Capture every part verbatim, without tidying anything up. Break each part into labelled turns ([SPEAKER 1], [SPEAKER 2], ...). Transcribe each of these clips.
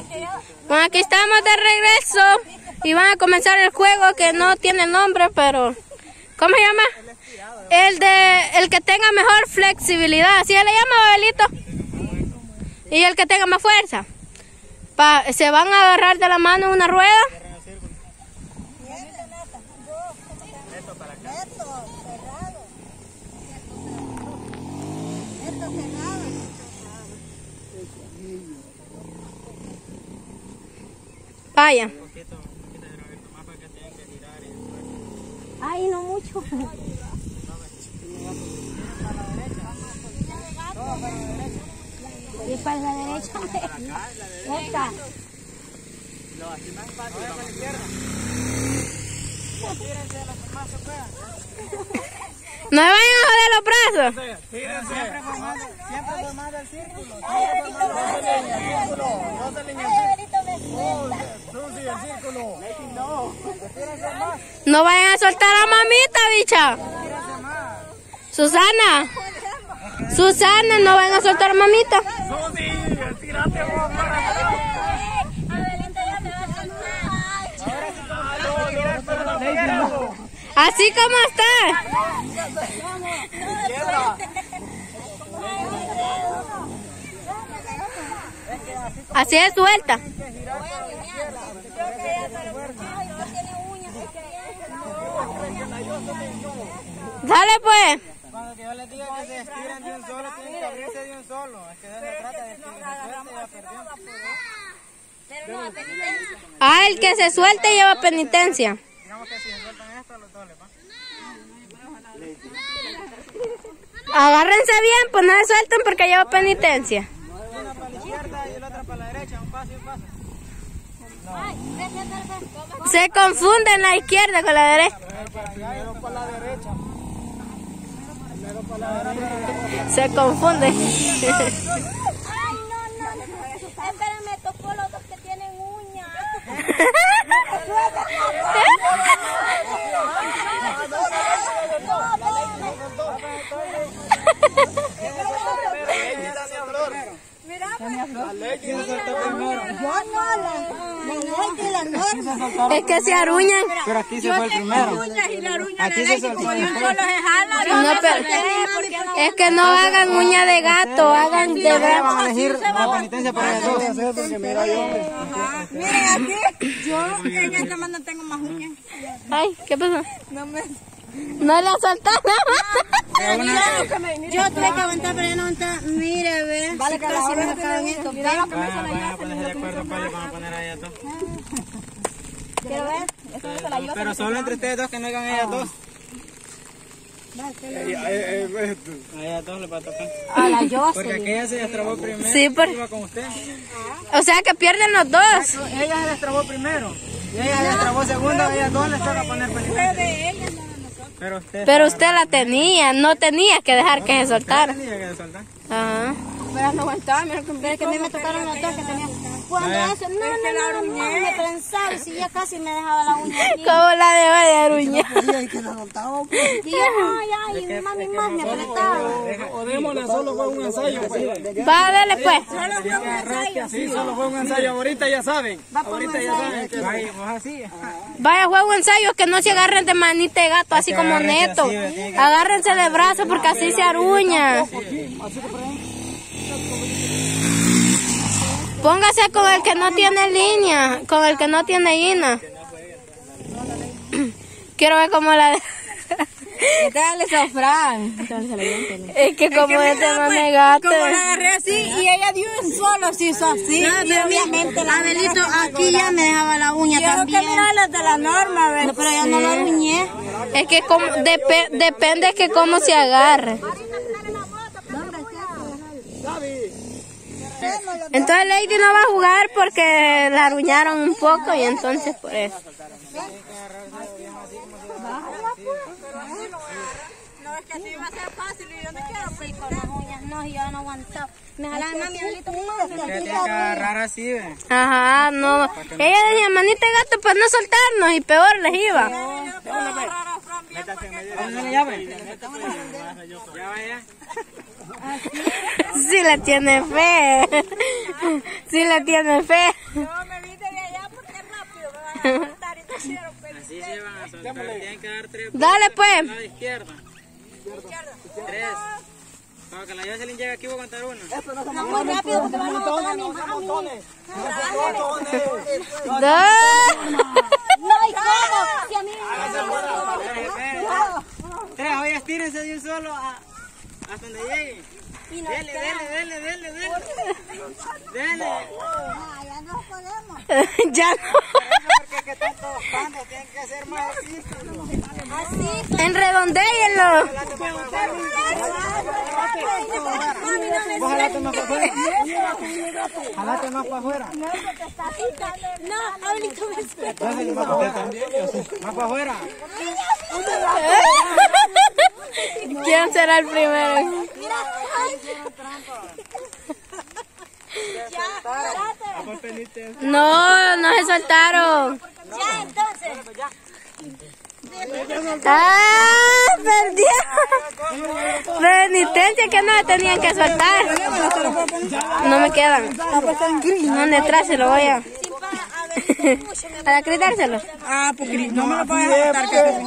[SPEAKER 1] Bueno, aquí estamos de regreso y van a comenzar el juego que no tiene nombre, pero ¿cómo se llama? El de el que tenga mejor flexibilidad, así se le llama, Babelito. Y el que tenga más fuerza. Pa, se van a agarrar de la mano en una rueda. Vaya.
[SPEAKER 2] Ay, no mucho. Y para la derecha. Esta.
[SPEAKER 3] No, así más fácil. Para la izquierda. Tírense de los más se puedan.
[SPEAKER 1] No me vayan a joder los brazos.
[SPEAKER 3] Tírense. Siempre formando, siempre formando el círculo. Siempre formando el círculo. No se alinean el círculo. Susi, el círculo. No. Tírense más.
[SPEAKER 1] No vayan a soltar a mamita, bicha.
[SPEAKER 3] Tírense más.
[SPEAKER 1] Susana. Susana, no vayan a soltar a mamita.
[SPEAKER 3] Susi, tírate vos.
[SPEAKER 1] Así como está. Así es suelta. Dale pues.
[SPEAKER 3] Cuando yo les diga que se estiren de un solo, tienen que abrirse de un solo. Es que de eso se trata, de que se suelte y ya perdió.
[SPEAKER 1] Ah, el que se suelte lleva penitencia.
[SPEAKER 3] Digamos que si se sueltan esto, los dos les va.
[SPEAKER 1] Agárrense bien, pues no se suelten porque lleva penitencia.
[SPEAKER 3] Una para la izquierda y la otra para la derecha, un paso y un paso. No.
[SPEAKER 1] Se confunden la izquierda con la derecha.
[SPEAKER 3] Primero para la derecha. Primero para la derecha.
[SPEAKER 1] Se confunden.
[SPEAKER 2] Ay, no, no. Espérame, tocó los dos que tienen uñas.
[SPEAKER 1] Es que se aruñan.
[SPEAKER 3] Pero aquí se fue el primero. Aquí se soltó.
[SPEAKER 1] No, pero es que no hagan uña de gato, hagan de
[SPEAKER 3] Van
[SPEAKER 1] gato.
[SPEAKER 3] a elegir la penitencia para ellos dos. Porque mira yo.
[SPEAKER 2] Miren aquí, yo en esta mano tengo más uñas.
[SPEAKER 1] Ay, ¿qué pasó?
[SPEAKER 2] No me...
[SPEAKER 1] No le soltó nada.
[SPEAKER 2] Yo tuve que aguantar, pero yo no aguantaba. Mire, ve. Vale, que casi me acaban esto. Mira lo que me
[SPEAKER 3] Van a ponerse de acuerdo para van a poner a ellas dos.
[SPEAKER 2] quiero ver. Esto no se la lleva.
[SPEAKER 3] Pero solo entre ustedes dos que no hagan ellas dos. A ellas dos les va a tocar.
[SPEAKER 2] A la yo.
[SPEAKER 3] Porque aquella se destrabó primero.
[SPEAKER 1] Sí, por-
[SPEAKER 3] Iba con usted.
[SPEAKER 1] O sea que pierden los dos.
[SPEAKER 3] Ella se destrabó primero. Y ella se destrabó segundo. A ellas dos les toca poner penitencia. Pero usted.
[SPEAKER 1] Pero usted la tenía, no tenía que dejar que se soltara.
[SPEAKER 3] Tenía que soltar.
[SPEAKER 1] Ajá.
[SPEAKER 2] Pero no aguantaba, mira que a mí me tocaron los dos que tenía. Cuando eso, no, no, no, no, me pensaba, y si ya casi me dejaba la uña aquí.
[SPEAKER 1] ¿Cómo la deba de aruñar?
[SPEAKER 2] Y yo, ay, ay, mami, más me apretaba.
[SPEAKER 3] O démosle, solo fue un ensayo.
[SPEAKER 1] Va, dale pues.
[SPEAKER 3] Sí, solo fue un ensayo. Ahorita ya saben. Ahorita ya saben que vaya, pues así.
[SPEAKER 1] Vaya, juego ensayo, que no se agarren de manita de gato, así como Neto. Agárrense de brazo porque así se aruña. Póngase con el que no tiene línea, con el que no tiene hina. Quiero ver cómo la...
[SPEAKER 2] Dale, Sofran.
[SPEAKER 1] Es que como este mame gato.
[SPEAKER 2] Como la agarré así y ella dio un solo, se hizo así. Y obviamente la Abelito aquí ya me dejaba la uña también. Tengo que mirar las de la norma, ¿verdad? Pero ya no la aruñé.
[SPEAKER 1] Es que como, dep depende que cómo se agarre. Entonces Lady no va a jugar porque la aruñaron un poco y entonces por eso.
[SPEAKER 2] No, es que así va a ser fácil y yo no quiero pues con las uñas. No, yo no aguantaba. Me jalaba mami, Abelito, más.
[SPEAKER 3] Tiene que agarrar así, ve.
[SPEAKER 1] Ajá, no. Ella decía, manita de gato para no soltarnos y peor les iba.
[SPEAKER 3] Métase Ya vaya.
[SPEAKER 1] Sí le tiene fe. Sí le tiene fe.
[SPEAKER 2] No, me vine de allá porque rápido me van a soltar y no quiero
[SPEAKER 3] Así se van a soltar. Tienen que dar tres.
[SPEAKER 1] Dale pues.
[SPEAKER 3] A la izquierda. Tres. Para que la llave se le llegue aquí voy a contar una.
[SPEAKER 2] No, muy rápido porque van a botar a mi mami.
[SPEAKER 1] Dos.
[SPEAKER 2] No hay cómo. Si a mí
[SPEAKER 3] Tres, oye, estírense de un solo a, hasta donde lleguen. Dele, dele, dele, dele, dele. Dele.
[SPEAKER 2] ya no podemos.
[SPEAKER 1] Ya no.
[SPEAKER 3] Porque es que están todos pandos, tienen que hacer más círculos.
[SPEAKER 2] Así.
[SPEAKER 1] Enredondéenlo.
[SPEAKER 3] Jalate más para afuera. Jalate más para afuera.
[SPEAKER 2] No, ahorita me espera.
[SPEAKER 3] Más para afuera.
[SPEAKER 1] ¿Quién será el primero? No, no se soltaron.
[SPEAKER 2] Ya, entonces.
[SPEAKER 1] ¡Ah! ¡Perdieron! Penitencia que no me tenían que soltar. No me quedan. No, detrás se lo voy a... ¿A acreditárselo?
[SPEAKER 2] Ah, porque no me lo puedes aceptar.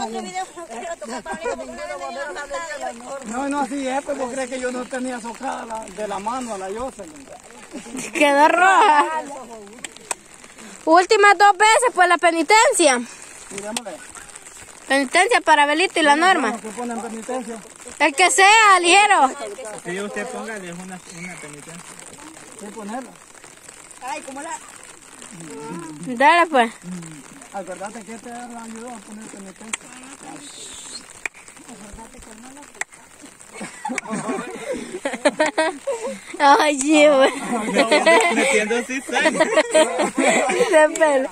[SPEAKER 3] No, no, así es, pues vos crees que yo no tenía socada la, de la mano a la Jocelyn.
[SPEAKER 1] Quedó roja. Últimas dos veces pues la penitencia.
[SPEAKER 3] Mirémosle.
[SPEAKER 1] Penitencia para Abelito y la Norma.
[SPEAKER 3] ¿Qué ponen penitencia?
[SPEAKER 1] El que sea, ligero.
[SPEAKER 3] Si usted póngale una, una penitencia. ¿Qué ponerla?
[SPEAKER 2] Ay, ¿cómo la...?
[SPEAKER 1] Dale pues.
[SPEAKER 3] Acordate que este le ayudó a poner penitencia.
[SPEAKER 1] Ay, sí, güey.
[SPEAKER 3] Metiendo cizaña.
[SPEAKER 1] De pelo.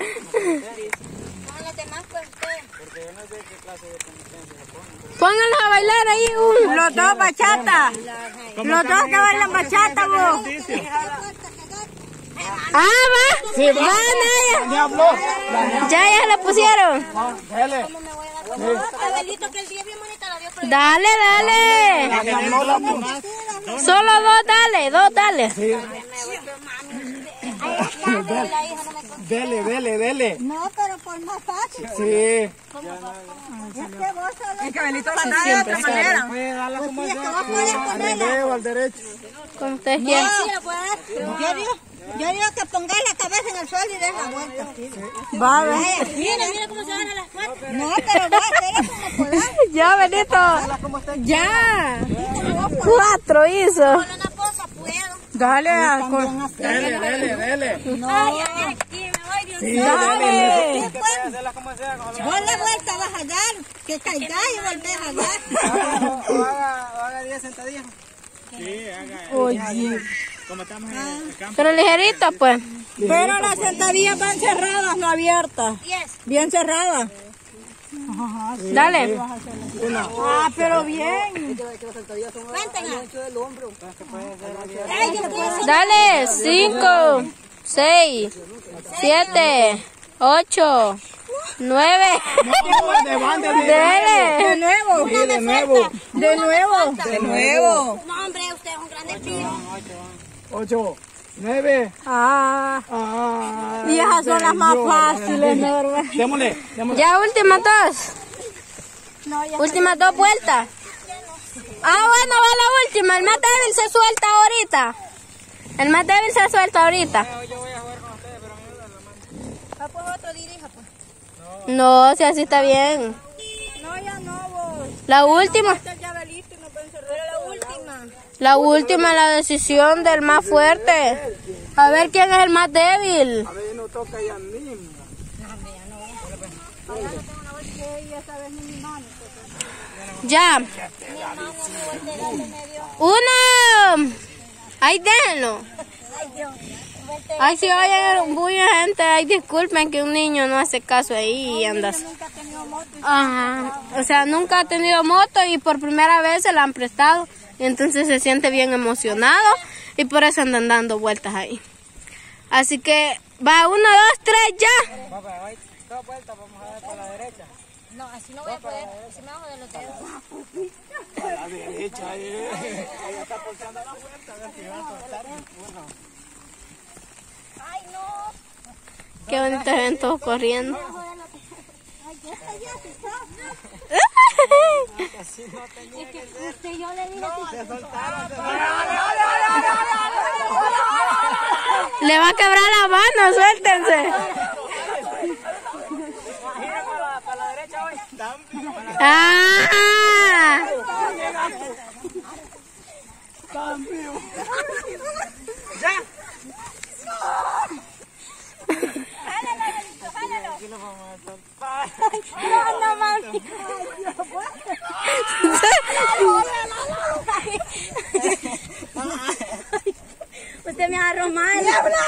[SPEAKER 1] Pónganlos a bailar ahí un...
[SPEAKER 2] Los dos bachata. Los dos que bailan bachata, vos.
[SPEAKER 1] Ah, va.
[SPEAKER 3] Sí, va.
[SPEAKER 1] Va, Naya.
[SPEAKER 3] Ya habló.
[SPEAKER 1] Ya, ya la pusieron.
[SPEAKER 3] Ah, dale.
[SPEAKER 2] Abelito, que el día bien bonita la dio.
[SPEAKER 1] Dale, dale.
[SPEAKER 3] La que habló la mamá.
[SPEAKER 1] Solo dos, dale, dos, dale.
[SPEAKER 3] Sí. Dele, dele, dele.
[SPEAKER 2] No, pero por más fácil.
[SPEAKER 3] Sí.
[SPEAKER 2] Es que vos solo... Es que Abelito la da de otra manera.
[SPEAKER 3] Puede darla como
[SPEAKER 2] Es que
[SPEAKER 3] sea.
[SPEAKER 2] vos podés
[SPEAKER 3] Al
[SPEAKER 2] ponerla.
[SPEAKER 3] revés o al derecho.
[SPEAKER 1] Como ustedes quieran.
[SPEAKER 2] Sí, la puedes dar. Yo digo, yo digo que pongáis la cabeza en el suelo y des la vuelta. Va a ver. Mira, mira cómo se van a las cuatro. No, pero va a hacer como podáis.
[SPEAKER 1] Ya, Benito. Ya. Cuatro hizo.
[SPEAKER 2] Con una cosa puedo.
[SPEAKER 1] Dale,
[SPEAKER 3] Dele, dele, dele.
[SPEAKER 2] No. Ay, aquí me voy, Dios
[SPEAKER 3] Sí,
[SPEAKER 2] mío.
[SPEAKER 3] dale.
[SPEAKER 2] Sí, pues.
[SPEAKER 3] Hacerla como sea.
[SPEAKER 2] Vos la vuelta vas a dar, que caigáis y volvés a dar.
[SPEAKER 3] O haga, o haga diez sentadillas. Sí, haga.
[SPEAKER 1] Oye.
[SPEAKER 3] Como estamos en el campo.
[SPEAKER 1] Pero ligerito, pues.
[SPEAKER 2] Pero las sentadillas van cerradas, no abiertas. Bien cerradas.
[SPEAKER 1] Dale.
[SPEAKER 2] Ah, pero bien.
[SPEAKER 1] Dale. Cinco, seis, siete, ocho, nueve.
[SPEAKER 3] De banda, de
[SPEAKER 1] Dele.
[SPEAKER 2] nuevo.
[SPEAKER 3] Sí, de nuevo.
[SPEAKER 2] De nuevo. De nuevo.
[SPEAKER 4] No, hombre, usted es un gran espíritu.
[SPEAKER 3] Ocho, nueve.
[SPEAKER 1] Ah.
[SPEAKER 3] Ah,
[SPEAKER 1] Y esas son las más fáciles, ¿no, verdad?
[SPEAKER 3] Démosle, démosle.
[SPEAKER 1] Ya, últimas dos. Últimas dos vueltas. Ah, bueno, va la última. El más débil se suelta ahorita. El más débil se suelta ahorita.
[SPEAKER 2] Ah, pues otro dirija, pues.
[SPEAKER 1] No, si así está bien.
[SPEAKER 2] No, ya no, vos.
[SPEAKER 1] La última.
[SPEAKER 2] Está el llavelito y nos pueden cerrar. Pero la última.
[SPEAKER 1] La última, la decisión del más fuerte. A ver quién es el más débil.
[SPEAKER 3] A ver, no toca ya mismo.
[SPEAKER 1] Ya. Uno. Ay, déjenlo. Ay, si oyen mucha gente, ay, disculpen que un niño no hace caso ahí y andas. Ajá. O sea, nunca ha tenido moto y por primera vez se la han prestado. Y entonces se siente bien emocionado y por eso andan dando vueltas ahí. Así que va, uno, dos, tres, ya.
[SPEAKER 3] Papá, dos vueltas, vamos a ver por la derecha.
[SPEAKER 4] No, así no voy a poder. Así me bajo de los dedos.
[SPEAKER 3] A la derecha, eh. Ella está pulsando la puerta. A ver si va a soltar. Bueno.
[SPEAKER 4] Ay, no.
[SPEAKER 1] Qué bonito ven todos corriendo.
[SPEAKER 4] Ay, ya está, ya está.
[SPEAKER 3] Así no tenía
[SPEAKER 4] Es que
[SPEAKER 3] que ser.
[SPEAKER 4] usted, yo le dije así.
[SPEAKER 3] Se soltaron, se soltaron.
[SPEAKER 1] Le va a quebrar la mano, suéltense.
[SPEAKER 3] Mira para la, para la derecha hoy.
[SPEAKER 1] ¡Ah!
[SPEAKER 3] Cambio. Ya. Aquí lo vamos a soltar.
[SPEAKER 4] No, no, mami. Usted me agarró mal.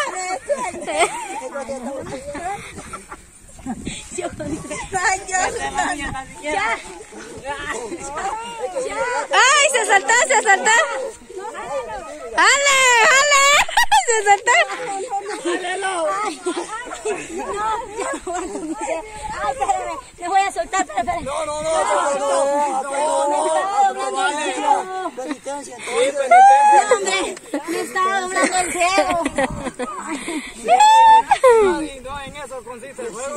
[SPEAKER 4] Yo ya.
[SPEAKER 1] ¡Ay, se saltó, se saltó! ¡Ale, ale! ¡Se saltó!
[SPEAKER 4] No, ya no aguanto. Ay, espérame, me voy a soltar, pero espérame.
[SPEAKER 3] No, no, no.
[SPEAKER 4] Penitencia, hombre, me estaba doblando el dedo.
[SPEAKER 3] No, en eso consiste el juego.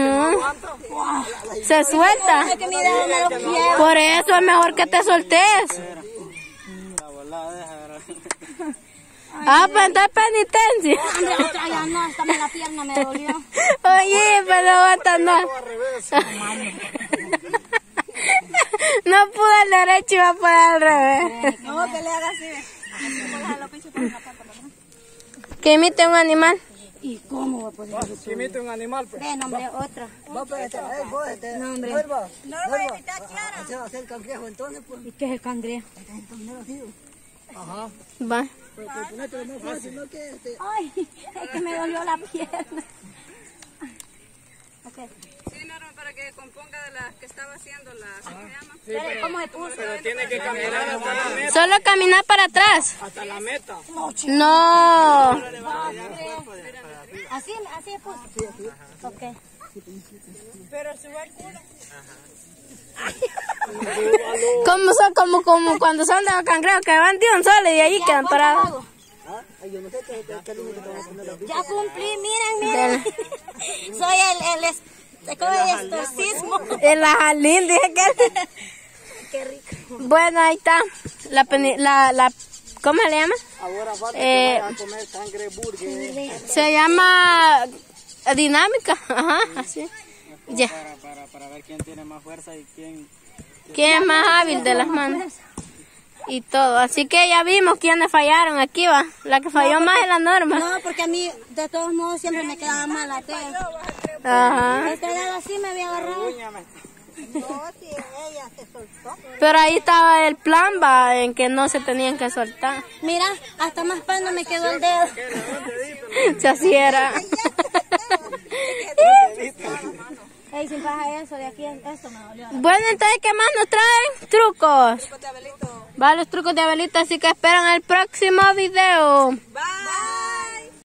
[SPEAKER 1] Se suelta.
[SPEAKER 4] Es que mi dedo me lo quiero.
[SPEAKER 1] Por eso es mejor que te soltes.
[SPEAKER 3] La volada, deja ver.
[SPEAKER 1] Ah, pues entonces penitencia.
[SPEAKER 4] Hombre, otra ya no, hasta me la pierna me dolió.
[SPEAKER 1] Oye, pero aguanta, no.
[SPEAKER 3] Al revés.
[SPEAKER 1] No pude al derecho, iba a poder al revés.
[SPEAKER 2] No, que le haga así.
[SPEAKER 1] Que imite un animal.
[SPEAKER 4] ¿Y cómo va a poder?
[SPEAKER 3] Si imite un animal, pues.
[SPEAKER 4] Ven, hombre, otra.
[SPEAKER 2] No, hombre. No lo voy a imitar, Kiara.
[SPEAKER 4] ¿Y qué es el cangrejo?
[SPEAKER 3] Ajá.
[SPEAKER 1] Va.
[SPEAKER 4] Ay, es que me dolió la pierna. Okay.
[SPEAKER 2] Sí, Norma, para que componga de las que estaba haciendo la... ¿Cómo se llama?
[SPEAKER 3] Sí, pero,
[SPEAKER 4] ¿Cómo se puso?
[SPEAKER 3] pero tiene que caminar hasta la meta.
[SPEAKER 1] Solo caminar para atrás.
[SPEAKER 3] Hasta la meta.
[SPEAKER 1] No.
[SPEAKER 4] Así, así es pues. Ok.
[SPEAKER 2] Pero sube el culo.
[SPEAKER 1] Como son como, como cuando son de los cangrejos que van de un solo y de ahí quedan parados.
[SPEAKER 4] Ya cumplí, miren, miren. Soy el, el, es- ¿cómo es? Exorcismo.
[SPEAKER 1] El ajalín, dije que.
[SPEAKER 4] Qué rico.
[SPEAKER 1] Bueno, ahí está. La, peni- la, la ¿cómo se le llama?
[SPEAKER 3] Ahora falta
[SPEAKER 1] Eh,
[SPEAKER 3] que vaya a comer cangreburger.
[SPEAKER 1] Se llama dinámica. Ajá, así. Ya.
[SPEAKER 3] Para, para, para ver quién tiene más fuerza y quién...
[SPEAKER 1] ¿Quién es más hábil de las manos? Y todo. Así que ya vimos quiénes fallaron. Aquí va. La que falló más es la Norma.
[SPEAKER 4] No, porque a mí, de todos modos, siempre me quedaba mal la tela.
[SPEAKER 1] Ajá.
[SPEAKER 4] Este dedo así me había agarrado.
[SPEAKER 2] No, si ella se soltó.
[SPEAKER 1] Pero ahí estaba el plan, va, en que no se tenían que soltar.
[SPEAKER 4] Mira, hasta más pano me quedó el dedo.
[SPEAKER 1] Si así era.
[SPEAKER 4] Ey, sin paja eso, de aquí, esto me dolió.
[SPEAKER 1] Bueno, entonces, ¿qué más nos traen? Trucos.
[SPEAKER 2] Trucos de Abelito.
[SPEAKER 1] Va, los trucos de Abelito, así que esperan el próximo video.
[SPEAKER 2] Bye.